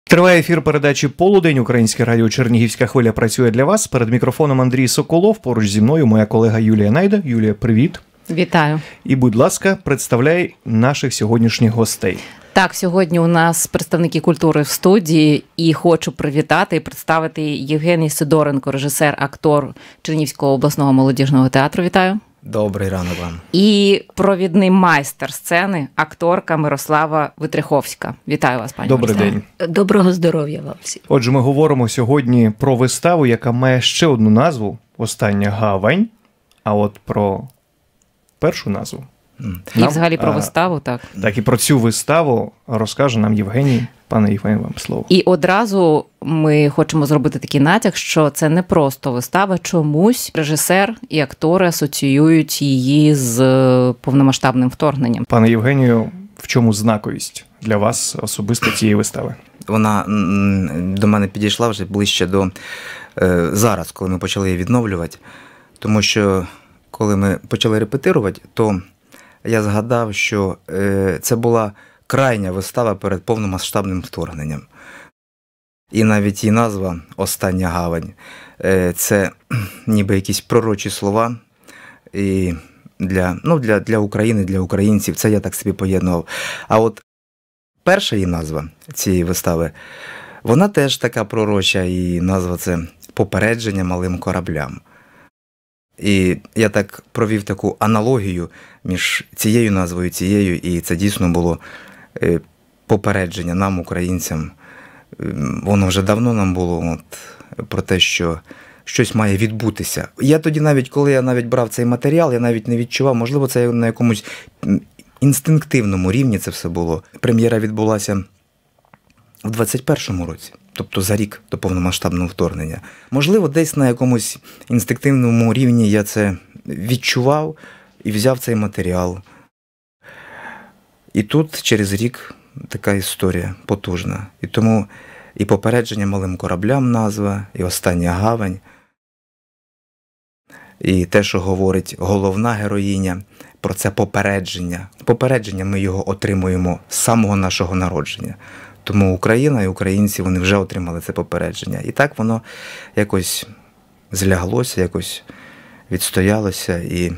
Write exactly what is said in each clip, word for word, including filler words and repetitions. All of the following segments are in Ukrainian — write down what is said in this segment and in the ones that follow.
Триває ефір передачі «Полудень». Українське радіо «Чернігівська хвиля» працює для вас. Перед мікрофоном Андрій Соколов, поруч зі мною моя колега Юлія Найда. Юлія, привіт. Вітаю. І, будь ласка, представляй наших сьогоднішніх гостей. Так, сьогодні у нас представники культури в студії, і хочу привітати і представити Євгеній Сидоренко, режисер, актор Чернігівського обласного молодіжного театру. Вітаю. Добрий ранок вам. І провідний майстер сцени, акторка Мирослава Витряховська. Вітаю вас, пані Добрий Мирослава. день. Доброго здоров'я вам всім. Отже, ми говоримо сьогодні про виставу, яка має ще одну назву «Остання гавань», а от про першу назву. І Нам, взагалі про а, виставу, так. Так, і про цю виставу розкаже нам Євгеній. Пане Євгеній, вам слово. І одразу ми хочемо зробити такий натяк, що це не просто вистава, чомусь режисер і актори асоціюють її з повномасштабним вторгненням. Пане Євгенію, в чому знаковість для вас особисто цієї вистави? Вона до мене підійшла вже ближче до е, зараз, коли ми почали її відновлювати. Тому що, коли ми почали репетирувати, то я згадав, що е, це була крайня вистава перед повномасштабним вторгненням. І навіть її назва «Остання гавань» е, – це ніби якісь пророчі слова і для, ну, для, для України, для українців. Це я так собі поєднував. А от перша її назва цієї вистави, вона теж така пророча, і назва це «Попередження малим кораблям». І я так провів таку аналогію між цією назвою і цією, і це дійсно було попередження нам, українцям. Воно вже давно нам було от, про те, що щось має відбутися. Я тоді навіть, коли я навіть брав цей матеріал, я навіть не відчував, можливо, це на якомусь інстинктивному рівні це все було. Прем'єра відбулася в двадцять першому році. Тобто за рік до повномасштабного вторгнення. Можливо, десь на якомусь інстинктивному рівні я це відчував і взяв цей матеріал. І тут через рік така історія потужна. І тому і «Попередження малим кораблям» назва, і «Остання гавань», і те, що говорить головна героїня про це попередження. Попередження ми його отримуємо з самого нашого народження. Тому Україна і українці, вони вже отримали це попередження. І так воно якось зляглося, якось відстоялося, і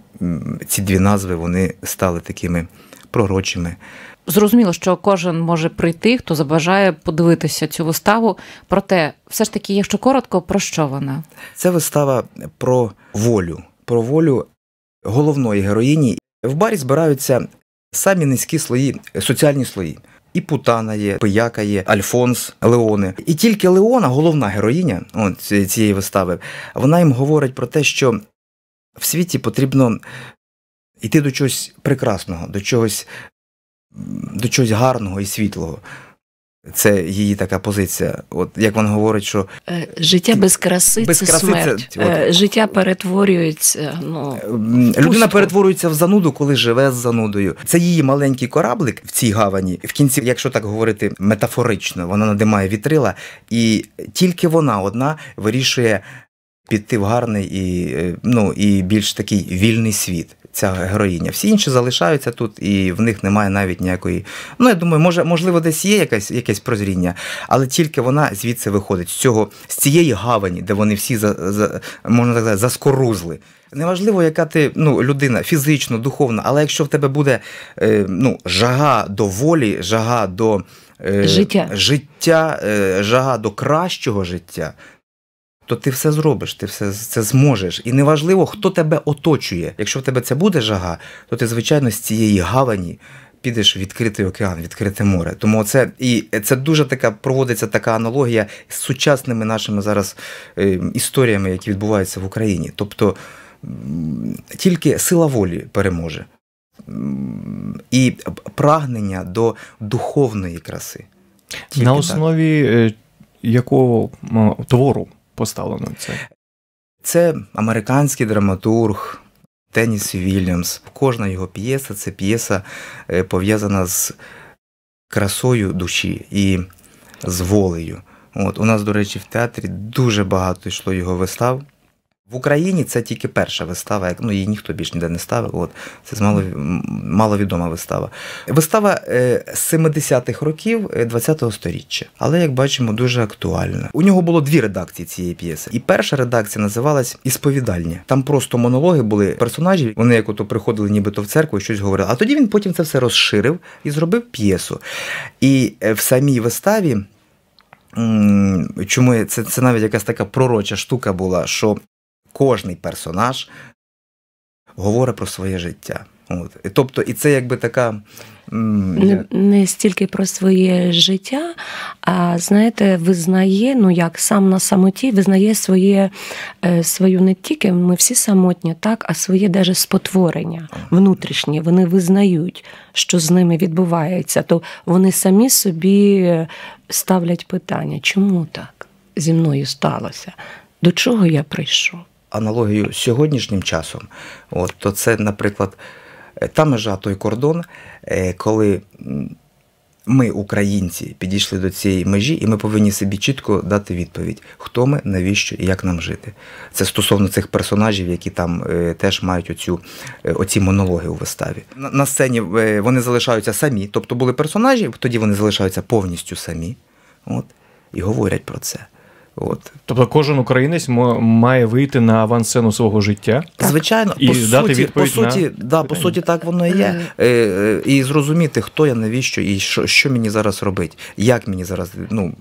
ці дві назви, вони стали такими пророчими. Зрозуміло, що кожен може прийти, хто забажає подивитися цю виставу. Проте, все ж таки, якщо коротко, про що вона? Це вистава про волю, про волю головної героїні. В барі збираються самі низькі слої, соціальні слої. І Путана є, Пияка є, Альфонс, Леоне. І тільки Леона, головна героїня от, цієї вистави, вона їм говорить про те, що в світі потрібно йти до чогось прекрасного, до чогось, до чогось гарного і світлого. Це її така позиція. От як вона говорить, що життя без краси без це краси смерть. Це, от. Життя перетворюється, ну, людина пустку. перетворюється в зануду, коли живе з занудою. Це її маленький кораблик в цій гавані. В кінці, якщо так говорити метафорично, вона надимає вітрила, і тільки вона одна вирішує піти в гарний і, ну, і більш такий вільний світ. Ця героїня. Всі інші залишаються тут, і в них немає навіть ніякої... Ну, я думаю, може, можливо, десь є якесь, якесь прозріння, але тільки вона звідси виходить, з цього, з цієї гавані, де вони всі, за, за, можна так сказати, заскорузли. Неважливо, яка ти, ну, людина, фізично, духовна, але якщо в тебе буде, е, ну, жага до волі, жага до е, життя, життя е, жага до кращого життя, то ти все зробиш, ти все це зможеш. І неважливо, хто тебе оточує. Якщо в тебе це буде жага, то ти, звичайно, з цієї гавані підеш в відкритий океан, відкрите море. Тому це, і це дуже така, проводиться така аналогія з сучасними нашими зараз е, історіями, які відбуваються в Україні. Тобто тільки сила волі переможе. І прагнення до духовної краси. Тільки На основі так. якого твору поставлено це? Це американський драматург Теннесі Вільямс. Кожна його п'єса – це п'єса пов'язана з красою душі і з волею. От, у нас, до речі, в театрі дуже багато йшло його вистав. В Україні це тільки перша вистава, як- ну її ніхто більш ніде не ставив. От це мало, маловідома вистава. Вистава е, з семидесятих років ХХ сторіччя, але як бачимо, дуже актуальна. У нього було дві редакції цієї п'єси. І перша редакція називалась «Ісповідальня». Там просто монологи були персонажів. Вони як ото приходили нібито в церкву і щось говорили. А тоді він потім це все розширив і зробив п'єсу. І е, в самій виставі, м, чому я- це, це навіть якась така пророча штука була, що кожний персонаж говорить про своє життя. От. І тобто, і це якби така. м, Не, не стільки про своє життя, а знаєте, визнає, ну як сам на самоті, визнає своє, е, свою не тільки, ми всі самотні, так, а своє даже спотворення внутрішнє. Вони визнають, що з ними відбувається. То вони самі собі ставлять питання, чому так зі мною сталося? До чого я прийшов? Аналогію з сьогоднішнім часом, от, то це, наприклад, та межа, той кордон, е, коли м, ми, українці, підійшли до цієї межі, і ми повинні собі чітко дати відповідь, хто ми, навіщо і як нам жити. Це стосовно цих персонажів, які там е, теж мають оцю, е, оці монологи у виставі. На, на сцені е, вони залишаються самі, тобто були персонажі, тоді вони залишаються повністю самі, от, і говорять про це. От. Тобто кожен українець мо- має вийти на авансцену свого життя. Звичайно, І по дати суті, по відповідь на суті, да, по питання. суті, так воно і є. Е, е, І зрозуміти, хто я, навіщо, і що, що мені зараз робити, як мені зараз, ну,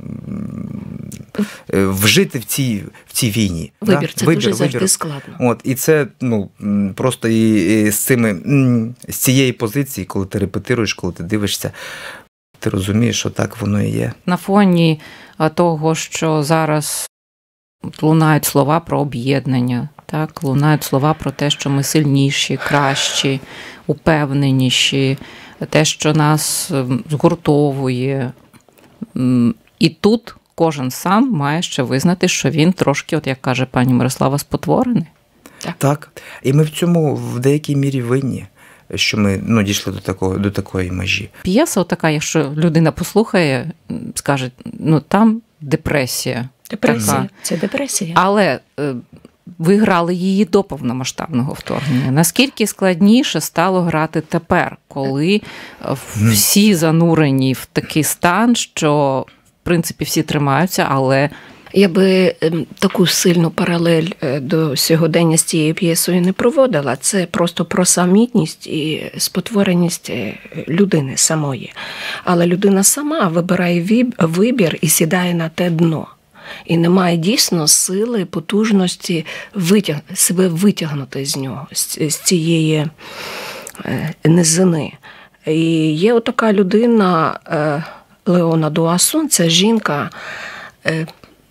е, вжити в цій, в цій війні. Вибір, да? це дуже завжди складно. От, і це, ну, м, просто і, і з цими, м, з цієї позиції, коли ти репетируєш, коли ти дивишся, ти розумієш, що так воно і є. На фоні а, того, що зараз лунають слова про об'єднання, так, лунають слова про те, що ми сильніші, кращі, упевненіші, те, що нас ем, згуртовує. М, І тут кожен сам має ще визнати, що він трошки, от як каже пані Мирослава, спотворений. Так. І ми в цьому в деякій мірі винні, що ми, ну, дійшли до такого, до такої межі. П'єса така, якщо людина послухає, м, скаже, ну там депресія. Депресія. Така. Це депресія. Але е, ви грали її до повномасштабного вторгнення. Наскільки складніше стало грати тепер, коли е, всі занурені в такий стан, що, в принципі, всі тримаються, але Я би ем, таку сильну паралель е, до сьогодення з цією п'єсою не проводила. Це просто про самітність і спотвореність е, людини самої. Але людина сама вибирає віб- вибір і сідає на те дно. І немає дійсно сили, потужності витяг... себе витягнути з нього, з, з цієї е, низини. І є отака людина е, Леона Дуасун, це жінка, е,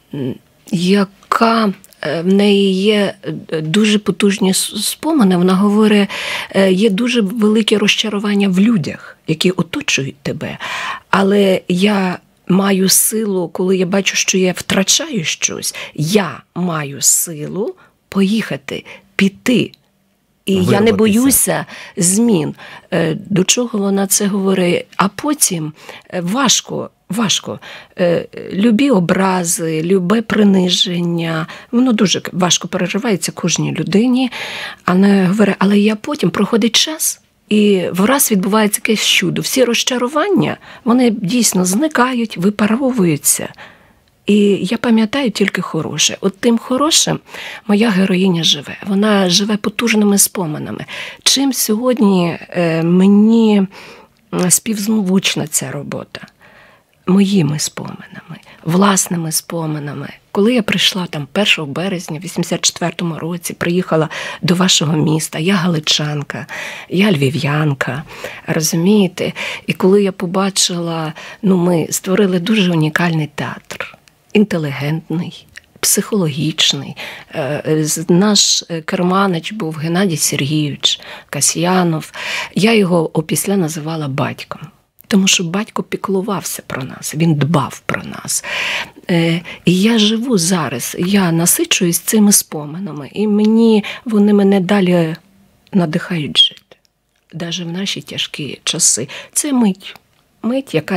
яка в неї є дуже потужні спомини. Вона говорить, є дуже велике розчарування в людях, які оточують тебе. Але я маю силу, коли я бачу, що я втрачаю щось, я маю силу поїхати, піти. І я не Вирватися. боюся змін. Е, До чого вона це говорить? А потім е, важко, важко. Е, Любі образи, любе приниження, воно дуже важко переживається кожній людині. Але говорить, але я потім проходить час, і враз відбувається якесь чудо. Всі розчарування, вони дійсно зникають, випаровуються. І я пам'ятаю тільки хороше. От тим хорошим моя героїня живе. Вона живе потужними споминами. Чим сьогодні е, мені співзвучна ця робота? Моїми споминами, власними споминами. Коли я прийшла там першого березня в вісімдесят четвертому році, приїхала до вашого міста, я галичанка, я львів'янка, розумієте? І коли я побачила, ну ми створили дуже унікальний театр, інтелігентний, психологічний. Наш керманич був Геннадій Сергійович Касьянов. Я його опісля називала батьком. Тому що батько піклувався про нас, він дбав про нас. І я живу зараз, я насичуюсь цими споминами, і мені, вони мене далі надихають жити. Навіть в наші тяжкі часи. Це мить, мить якась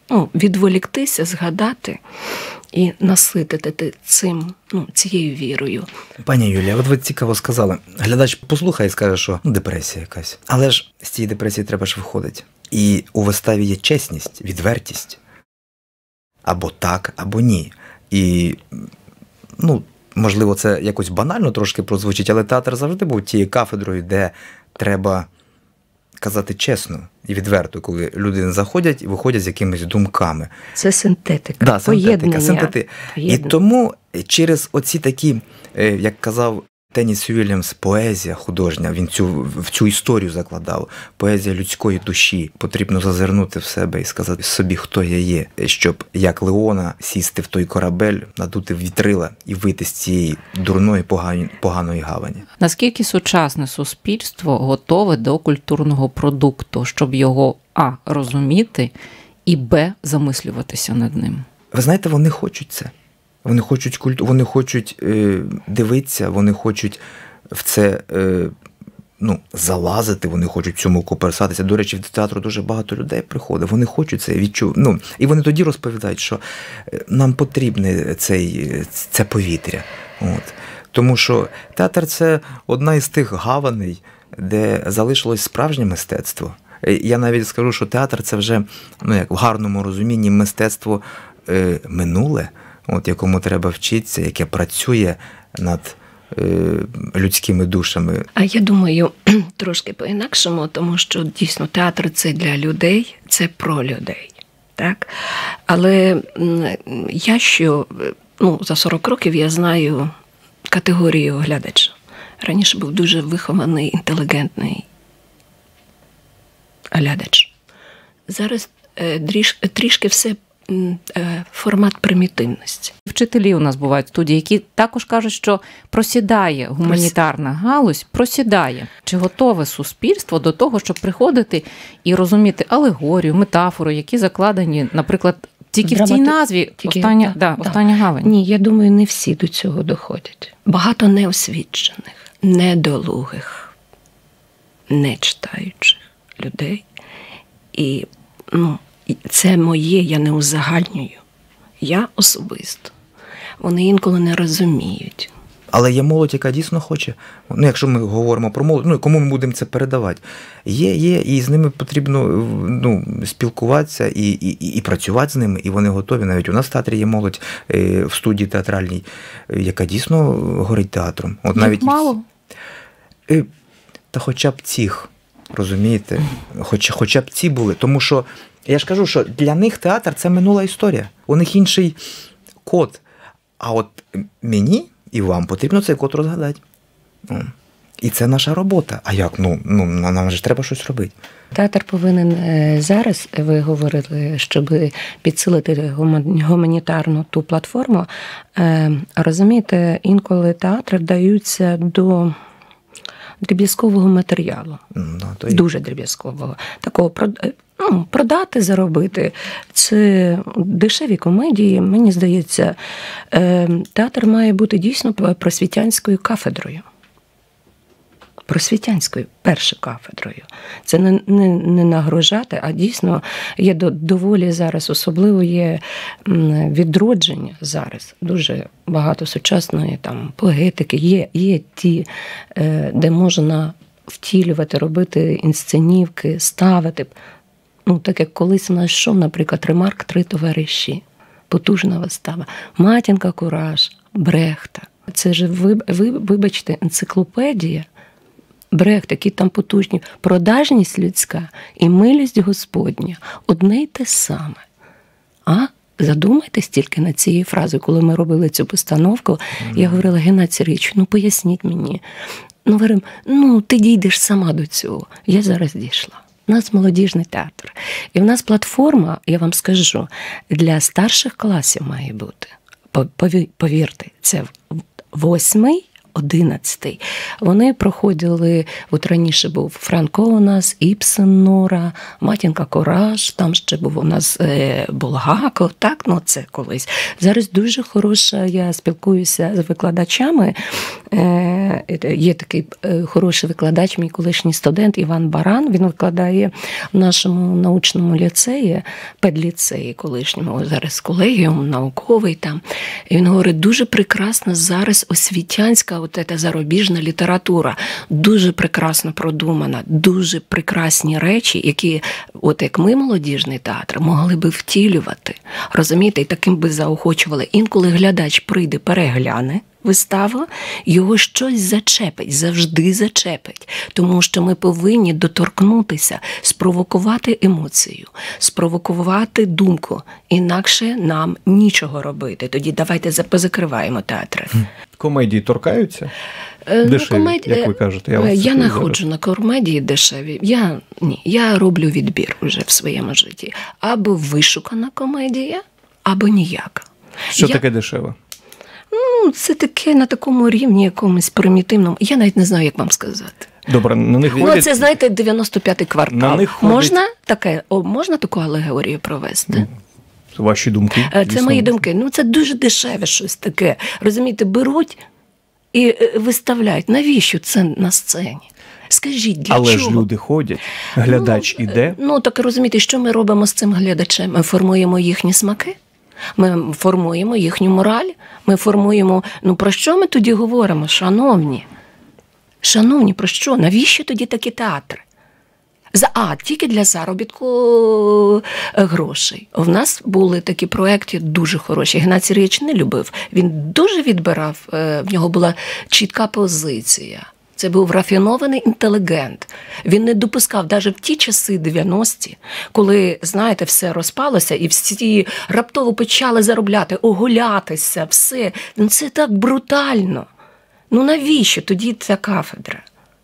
ну, відволіктися, згадати і наситити цим, ну, цією вірою. Пані Юлія, от ви цікаво сказали. Глядач послухає і скаже, що ну, депресія якась. Але ж з цієї депресії треба ж виходити. І у виставі є чесність, відвертість. Або так, або ні. І, ну, можливо, це якось банально трошки прозвучить, але театр завжди був тією кафедрою, де треба казати чесно і відверто, коли люди заходять і виходять з якимись думками. Це синтетика, да, поєднання. Синтети. І тому через оці такі, як казав Теніс Вільямс, поезія художня, він цю, в цю історію закладав. Поезія людської душі. Потрібно зазирнути в себе і сказати собі, хто я є, щоб, як Леона, сісти в той корабель, надути вітрила і вийти з цієї дурної, поганої, поганої гавані. Наскільки сучасне суспільство готове до культурного продукту, щоб його а. розуміти і б. замислюватися над ним? Ви знаєте, вони хочуть це. Вони хочуть культу, вони хочуть е, дивитися, вони хочуть в це е, ну, залазити, вони хочуть в цьому коперсатися. До речі, в театру дуже багато людей приходить, вони хочуть це відчувати. Ну, і вони тоді розповідають, що нам потрібне цей, це повітря. От. Тому що театр – це одна із тих гаваней, де залишилось справжнє мистецтво. Я навіть скажу, що театр – це вже, ну, як в гарному розумінні, мистецтво е, минуле, от якому треба вчитися, яке працює над е, людськими душами. А я думаю, трошки по-інакшому, тому що дійсно театр – це для людей, це про людей. Так? Але я що, ну, за сорок років я знаю категорію глядача. Раніше був дуже вихований, інтелігентний глядач. Зараз е, дріж, трішки все формат примітивності. Вчителі у нас бувають в студії, які також кажуть, що просідає гуманітарна галузь, просідає. Чи готове суспільство до того, щоб приходити і розуміти алегорію, метафору, які закладені, наприклад, тільки Драмати... в цій назві тільки... остання, да, да, да. остання гавань? Ні, я думаю, не всі до цього доходять. Багато неосвічених, недолугих, нечитаючих людей. І, ну, це моє, я не узагальнюю. Я особисто. Вони інколи не розуміють. Але є молодь, яка дійсно хоче. Ну, якщо ми говоримо про молодь, ну, кому ми будемо це передавати? Є, є, і з ними потрібно, ну, спілкуватися і, і, і працювати з ними, і вони готові. Навіть у нас в театрі є молодь в студії театральній, яка дійсно горить театром. От навіть мало? Та хоча б цих, розумієте? Хоч, хоча б ці були. Тому що я ж кажу, що для них театр – це минула історія. У них інший код. А от мені і вам потрібно цей код розгадати. І це наша робота. А як? Ну, ну нам же треба щось робити. Театр повинен зараз, ви говорили, щоб підсилити гуманітарну ту платформу. Розумієте, інколи театри вдаються до дріб'язкового матеріалу. Да, Дуже дріб'язкового. Такого ну, продати, заробити. Це дешеві комедії. Мені здається, театр має бути дійсно просвітянською кафедрою. Просвітянською, першою кафедрою. Це не, не, не нагружати, а дійсно є доволі зараз, особливо є відродження зараз. Дуже багато сучасної там поетики, є, є ті, де можна втілювати, робити інсценівки, ставити. Ну, так як колись у нас йшов, наприклад, Ремарк «Три товариші». Потужна вистава. Матінка Кураж, Брехта. Це ж, ви, ви, вибачте, енциклопедія. Брехт, які там потужні. Продажність людська і милість Господня – одне й те саме. А задумайтесь тільки над цією фразою. Коли ми робили цю постановку, mm-hmm. я говорила: Геннадій Сергійович, ну поясніть мені. Ну, говоримо, ну ти дійдеш сама до цього. Я зараз дійшла. У нас молодіжний театр. І в нас платформа, я вам скажу, для старших класів має бути. Повірте, це восьмий, одинадцятий. Вони проходили, от раніше був Франко у нас, Іпсен, Нора, Матінка Кораж, там ще був у нас е, Булгаков, так, ну це колись. Зараз дуже хороша, я спілкуюся з викладачами, е, є такий е, хороший викладач, мій колишній студент Іван Баран, він викладає в нашому научному ліцеї, педліцеї колишньому, зараз колегіум науковий там. І він говорить, дуже прекрасна зараз освітянська от ця зарубіжна література, дуже прекрасно продумана, дуже прекрасні речі, які, от як ми, молодіжний театр, могли би втілювати. Розумієте, і таким би заохочували. Інколи глядач прийде, перегляне виставу, його щось зачепить, завжди зачепить. Тому що ми повинні доторкнутися, спровокувати емоцію, спровокувати думку. Інакше нам нічого робити. Тоді давайте позакриваємо театри. Комедії торкаються? Ну, дешеві, комеді... як ви кажете. Я, я не ходжу на комедії дешеві. Я, ні, я роблю відбір вже в своєму житті. Або вишукана комедія, або ніяка. Що я... таке дешеве? Ну, це таке на такому рівні якомусь примітивному. Я навіть не знаю, як вам сказати. Добре, на них ну, ходять... це, знаєте, дев'яносто п'ятий квартал. На них ходять... Можна таке, о, можна таку алегорію провести? Ваші думки? Це дійсно. мої думки. Ну, це дуже дешеве щось таке. Розумієте, беруть і виставляють. Навіщо це на сцені? Скажіть, для Але чого? ж люди ходять, глядач ну, іде. Ну, так розумієте, що ми робимо з цим глядачем? Ми формуємо їхні смаки? Ми формуємо їхню мораль? Ми формуємо... Ну, про що ми тоді говоримо, шановні? Шановні, про що? Навіщо тоді такі театри? За, а, тільки для заробітку грошей. В нас були такі проекти дуже хороші. Геннадій Сергійович не любив. Він дуже відбирав, в нього була чітка позиція. Це був рафінований інтелігент. Він не допускав, навіть в ті часи дев'яності, коли, знаєте, все розпалося, і всі раптово почали заробляти, огулятися, все. Ну, це так брутально. Ну, навіщо тоді ця кафедра?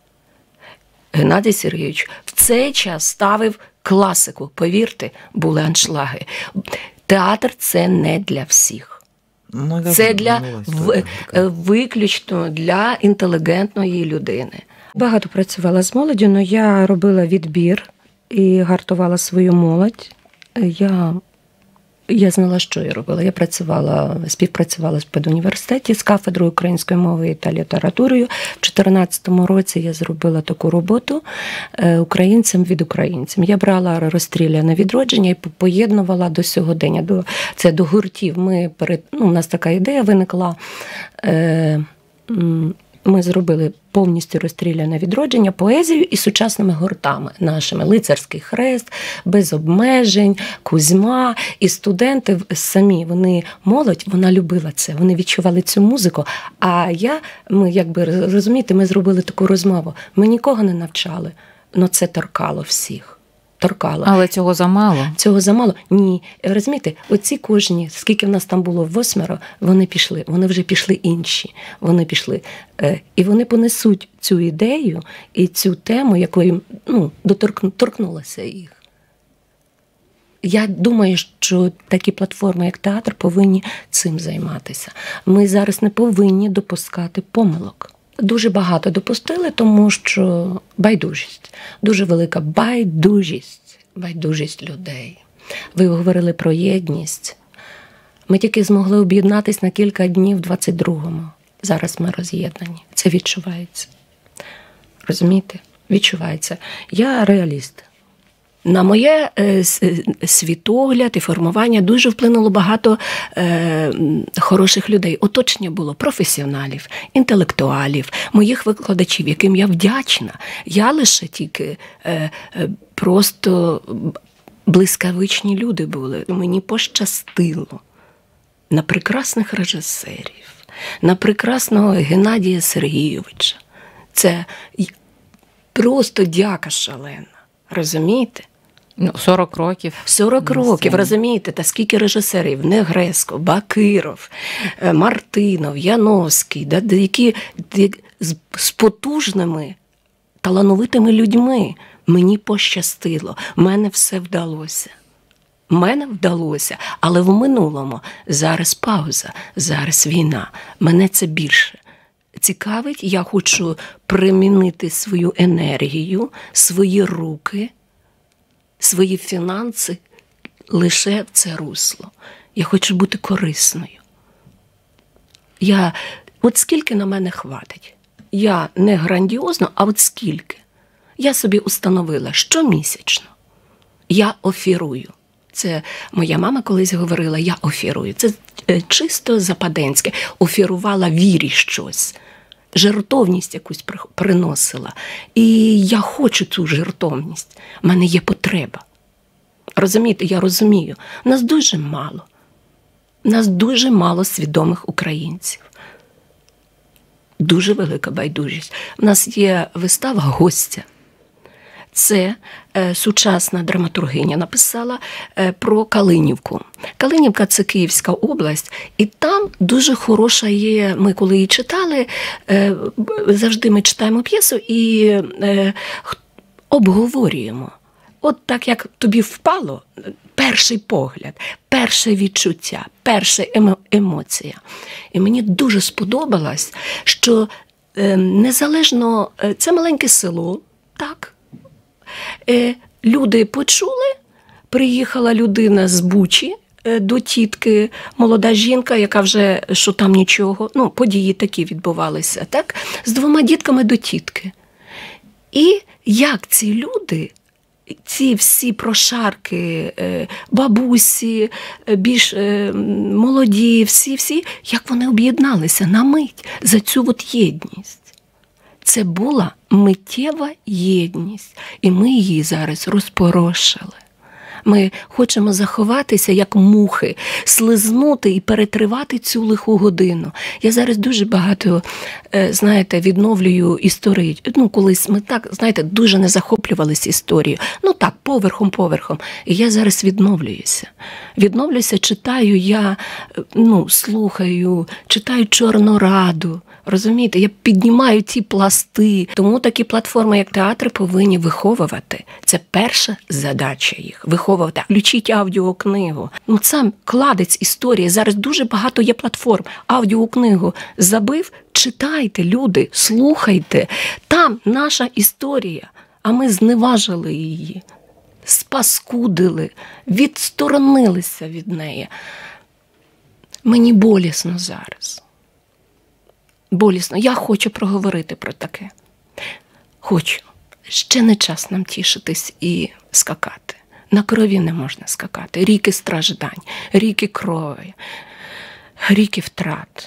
Геннадій Сергійович в цей час ставив класику. Повірте, були аншлаги. Театр – це не для всіх. Ну, це для в, виключно для інтелігентної людини. Багато працювала з молоддю, але я робила відбір і гартувала свою молодь. Я, я знала, що я робила. Я працювала, співпрацювала в педуніверситеті з кафедрою української мови та літературою. В дві тисячі чотирнадцятому році я зробила таку роботу «Українцям від українцям». Я брала розстріляне відродження і поєднувала до сьогодення. До, це до гуртів. Ми перед, ну, у нас така ідея виникла. Е, Ми зробили повністю розстріляне відродження, поезію і сучасними гуртами нашими. Лицарський хрест, без обмежень, Кузьма. І студенти самі, вони, молодь, вона любила це, вони відчували цю музику. А я, ми, якби, розумієте, ми зробили таку розмову. Ми нікого не навчали, але це торкало всіх. Торкало. Але цього замало. Цього замало? Ні. Розумієте, оці кожні, скільки в нас там було, восьмеро, вони пішли, вони вже пішли інші. Вони пішли. І вони понесуть цю ідею і цю тему, якою, ну, доторкнулася їх. Я думаю, що такі платформи, як театр, повинні цим займатися. Ми зараз не повинні допускати помилок. Дуже багато допустили, тому що байдужість. Дуже велика байдужість. Байдужість людей. Ви говорили про єдність. Ми тільки змогли об'єднатися на кілька днів в двадцять другому. Зараз ми роз'єднані. Це відчувається. Розумієте? Відчувається. Я реаліст. На моє е, світогляд і формування дуже вплинуло багато е, хороших людей. Оточення було професіоналів, інтелектуалів, моїх викладачів, яким я вдячна. Я лише тільки е, е, просто блискавичні люди були. Мені пощастило на прекрасних режисерів, на прекрасного Геннадія Сергійовича. Це просто дяка шалена. Розумієте? Ну, сорок років. сорок років, розумієте? Та скільки режисерів? Негреско, Бакиров, Мартинов, Яновський, да, які з потужними, талановитими людьми. Мені пощастило. Мене все вдалося. Мене вдалося, але в минулому. Зараз пауза, зараз війна. Мене це більше. цікавить, я хочу примінити свою енергію, свої руки, свої фінанси лише в це русло. Я хочу бути корисною. Я, от скільки на мене хватить? Я не грандіозно, а от скільки? Я собі установила щомісячно. Я офірую. Це моя мама колись говорила, я офірую. Це чисто западенське. Офірувала вірі щось. Жертовність якусь приносила. І я хочу цю жертовність. У мене є потреба. Розумієте, я розумію. Нас дуже мало. Нас дуже мало свідомих українців. Дуже велика байдужість. У нас є вистава «Гостя». Це е, сучасна драматургиня написала е, про Калинівку. Калинівка – це Київська область, і там дуже хороша є, ми коли її читали, е, завжди ми читаємо п'єсу і е, обговорюємо. От так, як тобі впало, перший погляд, перше відчуття, перша емо- емоція. І мені дуже сподобалось, що е, незалежно, е, це маленьке село, так, люди почули, приїхала людина з Бучі до тітки, молода жінка, яка вже, що там нічого, ну, події такі відбувалися, так, з двома дітками до тітки. І як ці люди, ці всі прошарки, бабусі, більш молоді, всі-всі, як вони об'єдналися на мить за цю от єдність. Це була миттєва єдність, і ми її зараз розпорошили. Ми хочемо заховатися, як мухи, слизнути і перетривати цю лиху годину. Я зараз дуже багато, знаєте, відновлюю історію. Ну, колись ми так, знаєте, дуже не захоплювалися історією. Ну так, поверхом-поверхом. І я зараз відновлююся. Відновлююся, читаю я, ну, слухаю, читаю «Чорну Раду». Розумієте, я піднімаю ті пласти. Тому такі платформи, як театр, повинні виховувати. Це перша задача їх – виховувати. Включіть аудіокнигу. Ну, сам кладець історії. Зараз дуже багато є платформ. Аудіокнигу забив, читайте, люди, слухайте. Там наша історія, а ми зневажили її, спаскудили, відсторонилися від неї. Мені болісно зараз. Болісно. Я хочу проговорити про таке. Хочу. Ще не час нам тішитись і скакати. На крові не можна скакати. Ріки страждань, ріки крові, ріки втрат.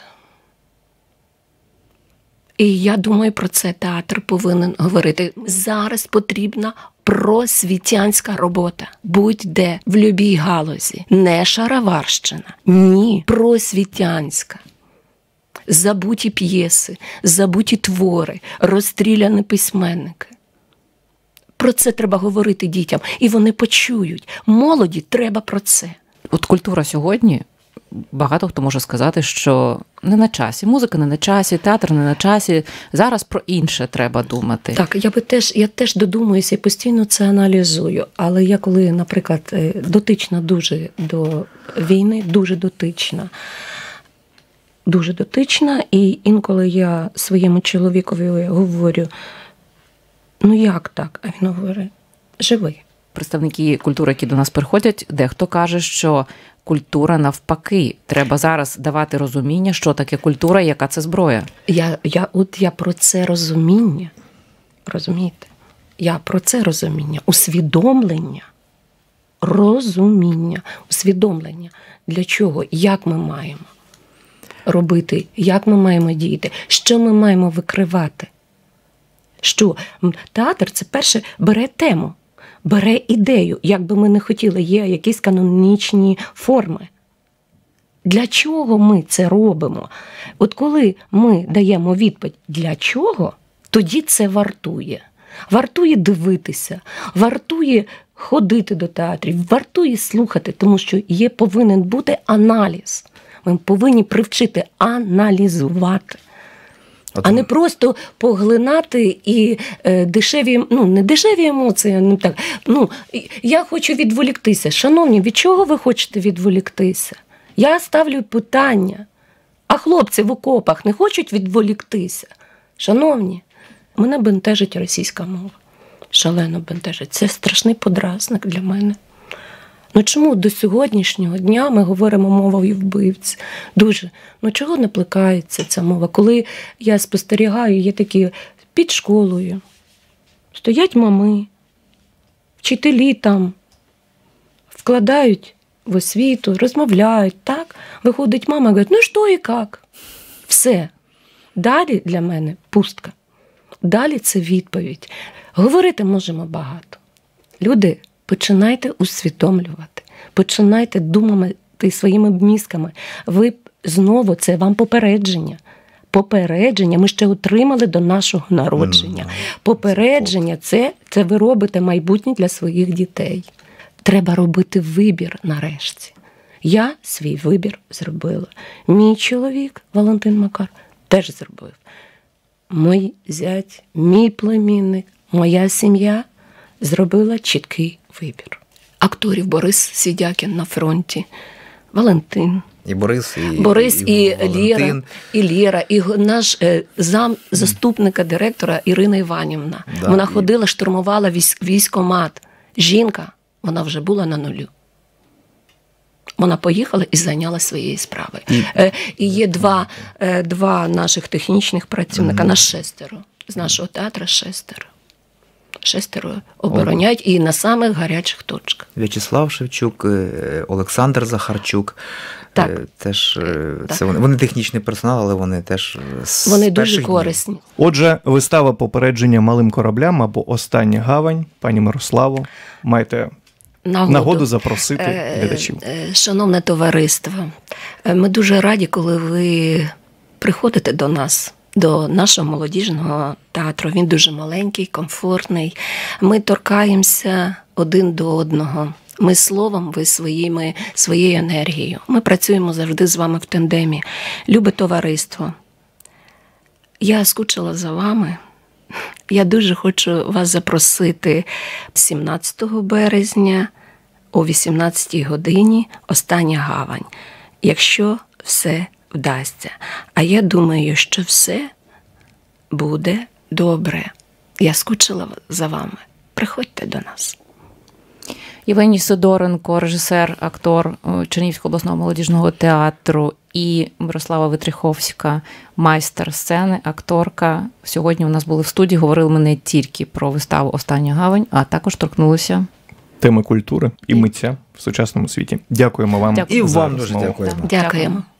І я думаю, про це театр повинен говорити. Зараз потрібна просвітянська робота. Будь-де, в любій галузі. Не шароварщина. Ні, просвітянська. Забуті п'єси, забуті твори, розстріляні письменники. Про це треба говорити дітям, і вони почують. Молоді треба про це. От культура сьогодні, багато хто може сказати, що не на часі. Музика не на часі, театр не на часі. Зараз про інше треба думати. Так, я би теж, я теж додумуюся і постійно це аналізую. Але я коли, наприклад, дотична дуже до війни, дуже дотична, дуже дотична, і інколи я своєму чоловікові говорю, ну як так? А він говорить, живи. Представники культури, які до нас приходять, дехто каже, що культура навпаки. Треба зараз давати розуміння, що таке культура і яка це зброя. Я, я, от я про це розуміння, розумієте? Я про це розуміння, усвідомлення, розуміння, усвідомлення. Для чого? Як ми маємо робити, як ми маємо діяти, що ми маємо викривати. Що театр – це перше бере тему, бере ідею, як би ми не хотіли, є якісь канонічні форми. Для чого ми це робимо? От коли ми даємо відповідь «для чого?», тоді це вартує. Вартує дивитися, вартує ходити до театрів, вартує слухати, тому що є повинен бути аналіз. Ми повинні привчити аналізувати. А не просто поглинати і е, дешеві, ну не дешеві емоції, не так. Ну, я хочу відволіктися. Шановні, від чого ви хочете відволіктися? Я ставлю питання. А хлопці в окопах не хочуть відволіктися. Шановні, мене бентежить російська мова. Шалено бентежить. Це страшний подразник для мене. Ну чому до сьогоднішнього дня ми говоримо мовою вбивць? Дуже. Ну чого не плекається ця мова? Коли я спостерігаю, є такі під школою, стоять мами, вчителі там, вкладають в освіту, розмовляють, так? Виходить мама і говорить, ну що і як? Все. Далі для мене пустка. Далі це відповідь. Говорити можемо багато. Люди, починайте усвідомлювати, починайте думати своїми мізками. Ви знову, це вам попередження. Попередження ми ще отримали до нашого народження. Попередження – це, це ви робите майбутнє для своїх дітей. Треба робити вибір нарешті. Я свій вибір зробила. Мій чоловік, Валентин Макар, теж зробив. Мій зять, мій племінник, моя сім'я зробила чіткий вибір. Акторів Борис Сідякін на фронті, Валентин. І Борис, і, Борис, і, і, і Лєра, і Лєра, і наш е, зам заступника директора Ірина Іванівна. Да, вона і... ходила, штурмувала військ, військкомат. Жінка, вона вже була на нулю. Вона поїхала і зайняла своєї справи. І, е, і є два, е, два наших технічних працівника, mm-hmm. нас шестеро. З нашого театру шестеро. Шестеро обороняють і на самих гарячих точках. В'ячеслав Шевчук, Олександр Захарчук. Так. Теж, так. Це вони, вони технічний персонал, але вони теж з Вони дуже корисні. Днів. Отже, вистава «Попередження малим кораблям» або «Остання гавань». Пані Мирославо, маєте нагоду, нагоду запросити е, глядачів. Шановне товариство, ми дуже раді, коли ви приходите до нас, до нашого молодіжного театру. Він дуже маленький, комфортний. Ми торкаємося один до одного. Ми словом, ви своїми, своєю енергією. Ми працюємо завжди з вами в тандемі. Любе товариство, я скучила за вами. Я дуже хочу вас запросити сімнадцятого березня о вісімнадцятій годині «Остання гавань», якщо все вдасться. А я думаю, що все буде добре. Я скучила за вами. Приходьте до нас. Євгеній Сидоренко, режисер, актор Чернігівського обласного молодіжного театру, і Мирослава Витриховська, майстер сцени, акторка. Сьогодні у нас були в студії, говорили ми не тільки про виставу «Остання гавань», а також торкнулися теми культури і митця в сучасному світі. Дякуємо вам. Дякую. І вам дуже дякуємо. Дякуємо.